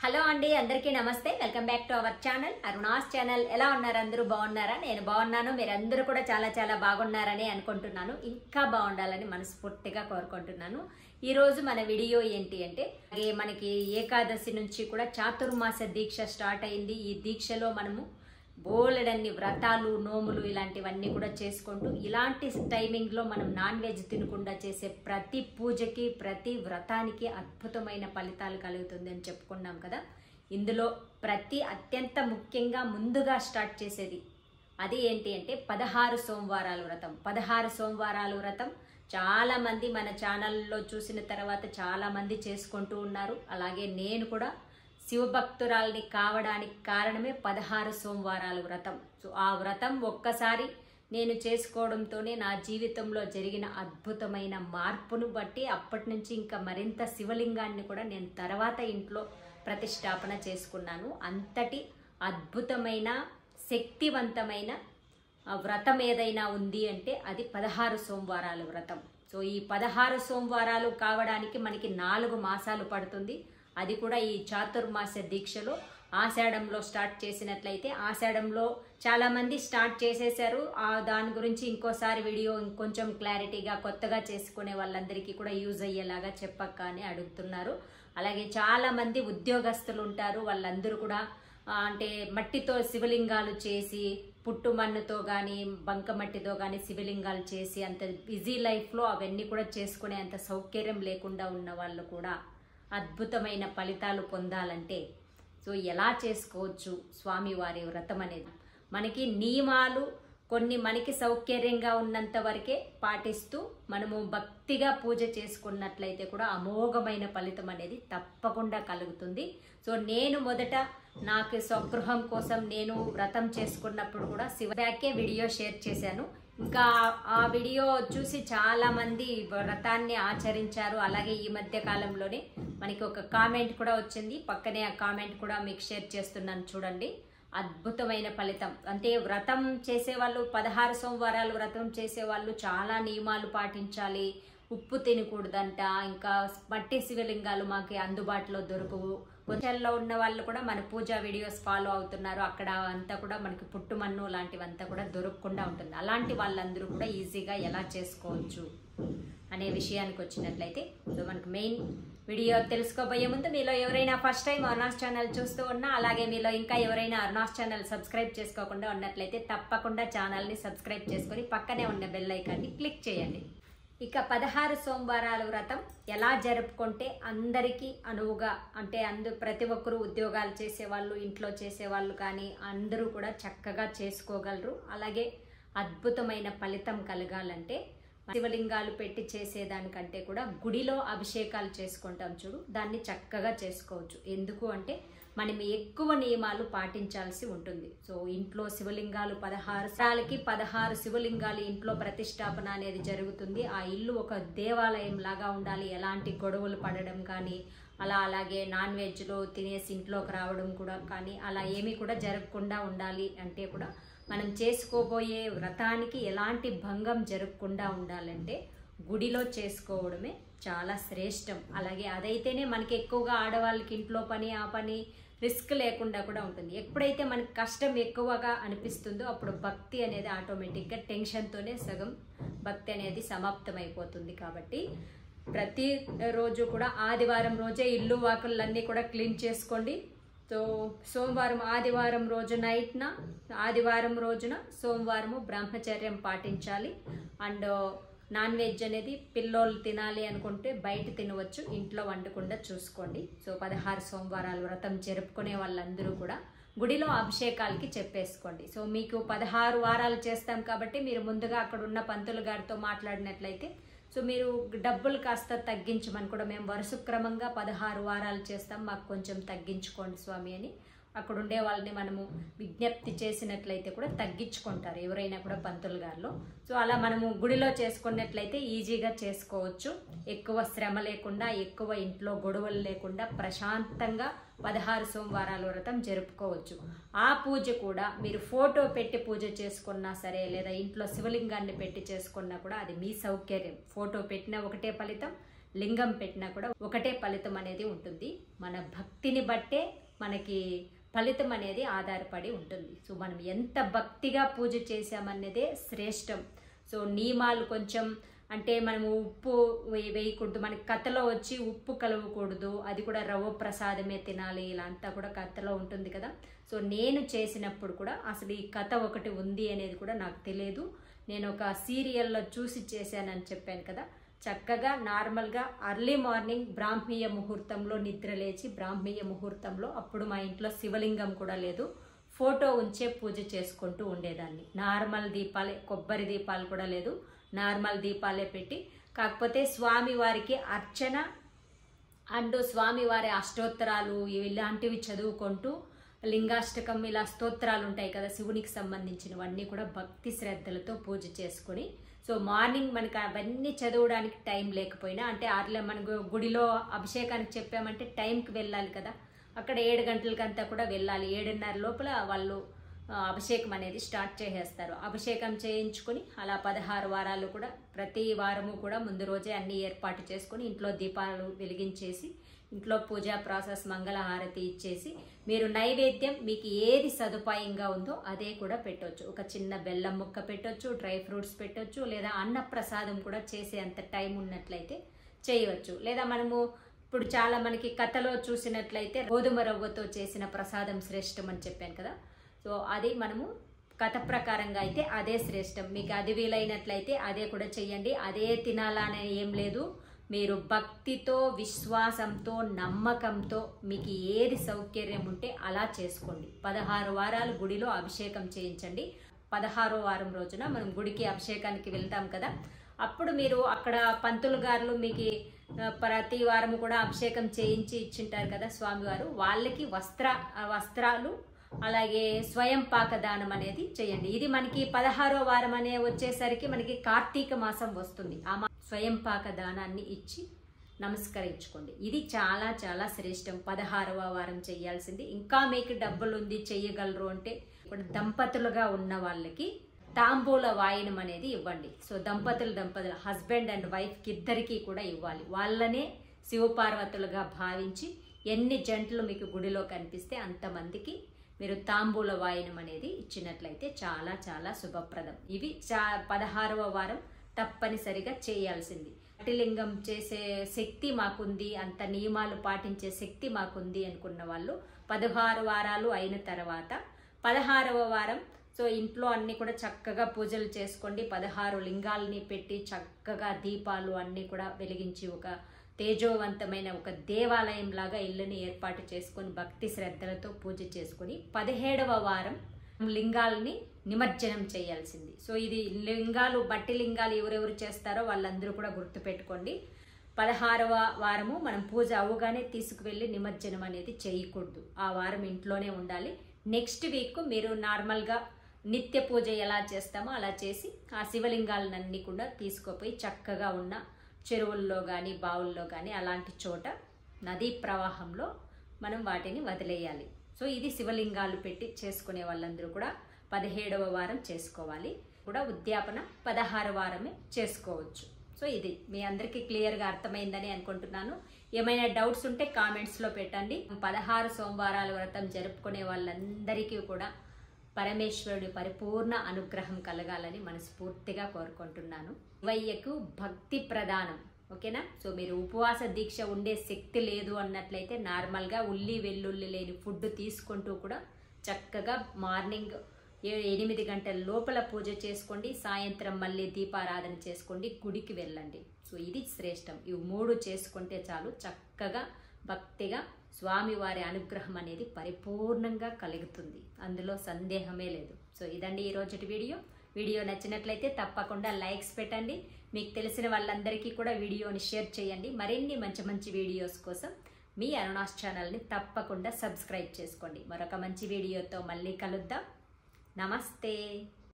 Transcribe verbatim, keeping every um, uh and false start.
Hello అండి, అందరికీ నమస్తే. Welcome back to our channel Aruna's channel. ఎలా ఉన్నారు? అందరూ బాగున్నారా? నేను బాగున్నాను. మీరందరూ కూడా చాలా చాలా బాగున్నారని అనుకుంటున్నాను. ఇంకా బాగుండాలని మనస్ఫూర్తిగా కోరుకుంటున్నాను. ఈ రోజు మన వీడియో ఏంటి అంటే, మనకి ఏకాదశి నుంచి కూడా చాతుర్మాస దీక్ష స్టార్ట్ అయింది. ఈ దీక్షలో మనము బోలెడన్ని వ్రతాలు, నోములు ఇలాంటివన్నీ కూడా చేసుకుంటూ, ఇలాంటి టైమింగ్లో మనం నాన్ వెజ్ తినకుండా చేసే ప్రతి పూజకి, ప్రతి వ్రతానికి అద్భుతమైన ఫలితాలు కలుగుతుంది అని చెప్పుకున్నాం కదా. ఇందులో ప్రతి అత్యంత ముఖ్యంగా ముందుగా స్టార్ట్ చేసేది అది ఏంటి అంటే పదహారు సోమవారాల వ్రతం. పదహారు సోమవారాల వ్రతం చాలా మంది మన ఛానల్లో చూసిన తర్వాత చాలా మంది చేసుకుంటూ ఉన్నారు. అలాగే నేను కూడా శివభక్తురాల్ని కావడానికి కారణమే పదహారు సోమవారాల వ్రతం. సో ఆ వ్రతం ఒక్కసారి నేను చేసుకోవడంతోనే నా జీవితంలో జరిగిన అద్భుతమైన మార్పును బట్టి అప్పటి నుంచి ఇంకా మరింత శివలింగాన్ని కూడా నేను తర్వాత ఇంట్లో ప్రతిష్టాపన చేసుకున్నాను. అంతటి అద్భుతమైన శక్తివంతమైన వ్రతం ఏదైనా ఉంది అంటే అది పదహారు సోమవారాల వ్రతం. సో ఈ పదహారు సోమవారాలు కావడానికి మనకి నాలుగు మాసాలు పడుతుంది. అది కూడా ఈ చాతుర్మాస దీక్షలో ఆషాఢంలో స్టార్ట్ చేసినట్లయితే, ఆషాఢంలో చాలామంది స్టార్ట్ చేసేసారు. దాని గురించి ఇంకోసారి వీడియో ఇంకొంచెం క్లారిటీగా కొత్తగా చేసుకునే వాళ్ళందరికీ కూడా యూజ్ అయ్యేలాగా చెప్పక్క అని అడుగుతున్నారు. అలాగే చాలామంది ఉద్యోగస్తులు ఉంటారు. వాళ్ళందరూ కూడా అంటే మట్టితో శివలింగాలు చేసి, పుట్టు మన్నుతో కానీ బంకమట్టితో కానీ శివలింగాలు చేసి అంత బిజీ లైఫ్లో అవన్నీ కూడా చేసుకునే అంత సౌకర్యం లేకుండా ఉన్న వాళ్ళు కూడా అద్భుతమైన ఫలితాలు పొందాలంటే సో ఎలా చేసుకోవచ్చు స్వామివారి వ్రతం అనేది? మనకి నియమాలు కొన్ని మనకి సౌకర్యంగా ఉన్నంత వరకే పాటిస్తూ మనము భక్తిగా పూజ చేసుకున్నట్లయితే కూడా అమోఘమైన ఫలితం అనేది తప్పకుండా కలుగుతుంది. సో నేను మొదట నాకు స్వగృహం కోసం నేను వ్రతం చేసుకున్నప్పుడు కూడా శివకే వీడియో షేర్ చేశాను. ఇంకా ఆ వీడియో చూసి చాలా మంది వ్రతాన్ని ఆచరించారు. అలాగే ఈ మధ్య కాలంలోనే మనకి ఒక కామెంట్ కూడా వచ్చింది. పక్కనే ఆ కామెంట్ కూడా మీకు షేర్ చేస్తున్నాను, చూడండి. అద్భుతమైన ఫలితం. అంటే వ్రతం చేసేవాళ్ళు, పదహారు సోమవారాలు వ్రతం చేసేవాళ్ళు చాలా నియమాలు పాటించాలి. ఉప్పు తినకూడదంట. ఇంకా మట్టి శివలింగాలు మాకు అందుబాటులో దొరకవు. కొంచెంలో ఉన్న వాళ్ళు కూడా మన పూజా వీడియోస్ ఫాలో అవుతున్నారు. అక్కడ అంతా కూడా మనకి పుట్టుమన్ను లాంటివంతా కూడా దొరకకుండా ఉంటుంది. అలాంటి వాళ్ళందరూ కూడా ఈజీగా ఎలా చేసుకోవచ్చు అనే విషయానికి వచ్చినట్లయితే, సో మనకు మెయిన్ వీడియో తెలుసుకోబోయే ముందు మీలో ఎవరైనా ఫస్ట్ టైం అరుణాస్ ఛానల్ చూస్తూ ఉన్నా, అలాగే మీలో ఇంకా ఎవరైనా అరుణాస్ ఛానల్ సబ్స్క్రైబ్ చేసుకోకుండా ఉన్నట్లయితే తప్పకుండా ఛానల్ని సబ్స్క్రైబ్ చేసుకొని పక్కనే ఉన్న బెల్ ఐకాన్ని క్లిక్ చేయండి. ఇక పదహారు సోమవారాల వ్రతం ఎలా జరుపుకుంటే అందరికీ అనువుగా, అంటే అందు ప్రతి ఒక్కరూ ఉద్యోగాలు చేసేవాళ్ళు, ఇంట్లో చేసేవాళ్ళు కానీ అందరూ కూడా చక్కగా చేసుకోగలరు. అలాగే అద్భుతమైన ఫలితం కలగాలంటే శివలింగాలు పెట్టి చేసేదానికంటే కూడా గుడిలో అభిషేకాలు చేసుకుంటాం చూడు, దాన్ని చక్కగా చేసుకోవచ్చు. ఎందుకు అంటే మనం ఎక్కువ నియమాలు పాటించాల్సి ఉంటుంది. సో ఇంట్లో శివలింగాలు పదహారు సార్లకి పదహారు శివలింగాలు ఇంట్లో ప్రతిష్టాపన అనేది జరుగుతుంది. ఆ ఇల్లు ఒక దేవాలయం లాగా ఉండాలి. ఎలాంటి గొడవలు పడడం కానీ, అలా అలాగే నాన్ వెజ్లో తినేసి ఇంట్లోకి రావడం కూడా కానీ అలా ఏమీ కూడా జరగకుండా ఉండాలి. అంటే కూడా మనం చేసుకోబోయే వ్రతానికి ఎలాంటి భంగం జరగకుండా ఉండాలంటే గుడిలో చేసుకోవడమే చాలా శ్రేష్టం. అలాగే అదైతేనే మనకి ఎక్కువగా ఆడవాళ్ళకి ఇంట్లో పని, ఆ పని రిస్క్ లేకుండా కూడా ఉంటుంది. ఎప్పుడైతే మనకి కష్టం ఎక్కువగా అనిపిస్తుందో అప్పుడు భక్తి అనేది ఆటోమేటిక్గా టెన్షన్తోనే సగం భక్తి అనేది సమాప్తమైపోతుంది. కాబట్టి ప్రతి రోజు కూడా ఆదివారం రోజే ఇల్లు వాకిళ్ళన్నీ కూడా క్లీన్ చేసుకోండి. సో సోమవారం ఆదివారం రోజు నైట్న, ఆదివారం రోజున సోమవారము బ్రహ్మచర్యం పాటించాలి. అండ్ నాన్ వెజ్ అనేది పిల్లోళ్ళు తినాలి అనుకుంటే బయట తినవచ్చు, ఇంట్లో వండకుండా చూసుకోండి. సో పదహారు సోమవారాలు వ్రతం జరుపుకునే వాళ్ళందరూ కూడా గుడిలో అభిషేకాలకి చెప్పేసుకోండి. సో మీకు పదహారు వారాలు చేస్తాం కాబట్టి మీరు ముందుగా అక్కడ ఉన్న పంతులు గారితో మాట్లాడినట్లయితే సో మీరు డబ్బులు కాస్త తగ్గించమని కూడా, మేము వరుస క్రమంగా పదహారు వారాలు చేస్తాం, మాకు కొంచెం తగ్గించుకోండి స్వామి అని అక్కడ ఉండే వాళ్ళని మనము విజ్ఞప్తి చేసినట్లయితే కూడా తగ్గించుకుంటారు ఎవరైనా కూడా పంతులు గారిలో. సో అలా మనము గుడిలో చేసుకున్నట్లయితే ఈజీగా చేసుకోవచ్చు. ఎక్కువ శ్రమ లేకుండా, ఎక్కువ ఇంట్లో గొడవలు లేకుండా ప్రశాంతంగా పదహారు సోమవారాల వ్రతం జరుపుకోవచ్చు. ఆ పూజ కూడా మీరు ఫోటో పెట్టి పూజ చేసుకున్నా సరే, లేదా ఇంట్లో శివలింగాన్ని పెట్టి చేసుకున్నా కూడా అది మీ సౌకర్యం. ఫోటో పెట్టినా ఒకటే ఫలితం, లింగం పెట్టినా కూడా ఒకటే ఫలితం అనేది ఉంటుంది. మన భక్తిని బట్టే మనకి ఫలితం అనేది ఆధారపడి ఉంటుంది. సో మనం ఎంత భక్తిగా పూజ చేసామన్నదే శ్రేష్టం. సో నియమాలు కొంచెం అంటే మనము ఉప్పు వేయకూడదు, మనకి కథలో వచ్చి ఉప్పు కలవకూడదు, అది కూడా రవ్వ ప్రసాదమే తినాలి, ఇలా అంతా కూడా కథలో ఉంటుంది కదా. సో నేను చేసినప్పుడు కూడా అసలు ఈ కథ ఒకటి ఉంది అనేది కూడా నాకు తెలియదు. నేను ఒక సీరియల్లో చూసి చేశానని చెప్పాను కదా. చక్కగా నార్మల్గా అర్లీ మార్నింగ్ బ్రాహ్మీయ ముహూర్తంలో నిద్ర లేచి బ్రాహ్మీయ ముహూర్తంలో, అప్పుడు మా ఇంట్లో శివలింగం కూడా లేదు, ఫోటో ఉంచే పూజ చేసుకుంటూ ఉండేదాన్ని. నార్మల్ దీపాలే, కొబ్బరి దీపాలు కూడా లేదు, నార్మల్ దీపాలే పెట్టి, కాకపోతే స్వామివారికి అర్చన అండ్ స్వామివారి అష్టోత్తరాలు ఇలాంటివి చదువుకుంటూ లింగాష్టకం ఇలా స్తోత్రాలు ఉంటాయి కదా శివునికి సంబంధించినవన్నీ కూడా భక్తి శ్రద్ధలతో పూజ చేసుకొని, సో మార్నింగ్ మనకి అవన్నీ చదవడానికి టైం లేకపోయినా, అంటే అట్లా మన గుడిలో అభిషేకానికి చెప్పామంటే టైంకి వెళ్ళాలి కదా, అక్కడ ఏడు గంటలకంతా కూడా వెళ్ళాలి. ఏడున్నర లోపల వాళ్ళు అభిషేకం అనేది స్టార్ట్ చేసేస్తారు. అభిషేకం చేయించుకొని అలా పదహారు వారాలు కూడా ప్రతి వారము కూడా ముందు రోజే అన్ని ఏర్పాటు చేసుకొని ఇంట్లో దీపాలు వెలిగించేసి ఇంట్లో పూజా ప్రాసెస్ మంగళహారతి ఇచ్చేసి, మీరు నైవేద్యం మీకు ఏది సదుపాయంగా ఉందో అదే కూడా పెట్టవచ్చు. ఒక చిన్న బెల్లం ముక్క పెట్టవచ్చు, డ్రై ఫ్రూట్స్ పెట్టవచ్చు, లేదా అన్న ప్రసాదం కూడా చేసే అంత టైం ఉన్నట్లయితే చేయవచ్చు. లేదా మనము ఇప్పుడు చాలా మనకి కథలో చూసినట్లయితే గోధుమ రవ్వతో చేసిన ప్రసాదం శ్రేష్టం అని చెప్పాను కదా. సో అది మనము కథ ప్రకారంగా అయితే అదే శ్రేష్టం. మీకు అది వీలైనట్లయితే అదే కూడా చెయ్యండి. అదే తినాలనే ఏం లేదు, మీరు భక్తితో విశ్వాసంతో నమ్మకంతో మీకు ఏది సౌకర్యం ఉంటే అలా చేసుకోండి. పదహారు వారాలు గుడిలో అభిషేకం చేయించండి. పదహారో వారం రోజున మనం గుడికి అభిషేకానికి వెళ్తాం కదా, అప్పుడు మీరు అక్కడ పంతులు గారులు మీకు ప్రతి వారం కూడా అభిషేకం చేయించి ఇచ్చింటారు కదా స్వామివారు, వాళ్ళకి వస్త్ర వస్త్రాలు అలాగే స్వయం పాక దానం అనేది చేయండి. ఇది మనకి పదహారో వారం అనే వచ్చేసరికి మనకి కార్తీక మాసం వస్తుంది. ఆ స్వయం పాక దానాన్ని ఇచ్చి నమస్కరించుకోండి. ఇది చాలా చాలా శ్రేష్టం. పదహారవ వారం చేయాల్సింది. ఇంకా మీకు డబ్బులు ఉంది చేయగలరు అంటే ఇప్పుడు దంపతులుగా ఉన్న వాళ్ళకి తాంబూల వాయనం అనేది ఇవ్వండి. సో దంపతులు దంపతులు హస్బెండ్ అండ్ వైఫ్కి ఇద్దరికీ కూడా ఇవ్వాలి. వాళ్ళనే శివపార్వతులుగా భావించి ఎన్ని జంటలు మీకు గుడిలో కనిపిస్తే అంతమందికి మీరు తాంబూల వాయనం అనేది ఇచ్చినట్లయితే చాలా చాలా శుభప్రదం. ఇవి చా పదహారవ వారం తప్పనిసరిగా చేయాల్సింది. లింగం చేసే శక్తి మాకుంది, అంత నియమాలు పాటించే శక్తి మాకుంది అనుకున్న వాళ్ళు పదహారు వారాలు అయిన తర్వాత పదహారవ వారం సో ఇంట్లో అన్ని కూడా చక్కగా పూజలు చేసుకోండి. పదహారు లింగాలని పెట్టి చక్కగా దీపాలు అన్నీ కూడా వెలిగించి ఒక తేజోవంతమైన ఒక దేవాలయం లాగా ఇల్లుని ఏర్పాటు చేసుకొని భక్తి శ్రద్ధలతో పూజ చేసుకొని పదిహేడవ వారం లింగాలని నిమజ్జనం చేయాల్సింది. సో ఇది లింగాలు బట్టి లింగాలు ఎవరెవరు చేస్తారో వాళ్ళందరూ కూడా గుర్తుపెట్టుకోండి. పదహారవ వారము మనం పూజ అవ్వగానే తీసుకువెళ్ళి నిమజ్జనం అనేది చేయకూడదు. ఆ వారం ఇంట్లోనే ఉండాలి. నెక్స్ట్ వీక్ మీరు నార్మల్గా నిత్య పూజ ఎలా చేస్తామో అలా చేసి ఆ శివలింగాలన్నీ కూడా తీసుకుపోయి చక్కగా ఉన్న చెరువుల్లో కానీ బావుల్లో కానీ అలాంటి చోట నదీ ప్రవాహంలో మనం వాటిని వదిలేయాలి. సో ఇది శివలింగాలు పెట్టి చేసుకునే వాళ్ళందరూ కూడా పదిహేడవ వారం చేసుకోవాలి. కూడా ఉద్యాపన పదహారు వారమే చేసుకోవచ్చు. సో ఇది మీ అందరికీ క్లియర్గా అర్థమైందని అనుకుంటున్నాను. ఏమైనా డౌట్స్ ఉంటే కామెంట్స్లో పెట్టండి. పదహారు సోమవారాల వ్రతం జరుపుకునే వాళ్ళందరికీ కూడా పరమేశ్వరుడి పరిపూర్ణ అనుగ్రహం కలగాలని మనస్ఫూర్తిగా కోరుకుంటున్నాను. శివయ్యకు భక్తి ప్రధానం. ఓకేనా. సో మీరు ఉపవాస దీక్ష ఉండే శక్తి లేదు అన్నట్లయితే నార్మల్గా ఉల్లి వెల్లుల్లి లేని ఫుడ్ తీసుకుంటూ కూడా చక్కగా మార్నింగ్ ఎనిమిది గంటల లోపల పూజ చేసుకోండి. సాయంత్రం మళ్ళీ దీపారాధన చేసుకోండి, గుడికి వెళ్ళండి. సో ఇది శ్రేష్టం. ఇవి మూడు చేసుకుంటే చాలు, చక్కగా భక్తిగా స్వామివారి అనుగ్రహం అనేది పరిపూర్ణంగా కలుగుతుంది. అందులో సందేహమే లేదు. సో ఇదండి ఈరోజుటి వీడియో. వీడియో నచ్చినట్లయితే తప్పకుండా లైక్స్ పెట్టండి. మీకు తెలిసిన వాళ్ళందరికీ కూడా వీడియోని షేర్ చేయండి. మరిన్ని మంచి మంచి వీడియోస్ కోసం మీ అరుణాస్ ఛానల్ని తప్పకుండా సబ్స్క్రైబ్ చేసుకోండి. మరొక మంచి వీడియోతో మళ్ళీ కలుద్దాం. నమస్తే.